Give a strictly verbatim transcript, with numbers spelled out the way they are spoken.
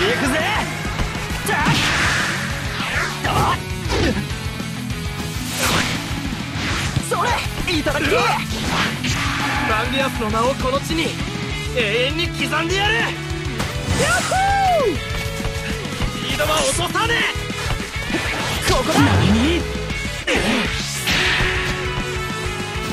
行くぜ。それいただき。マンギアスの名をこの地に永遠に刻んでやる。ヤッホー。スピードは落とさねえ。ここだ。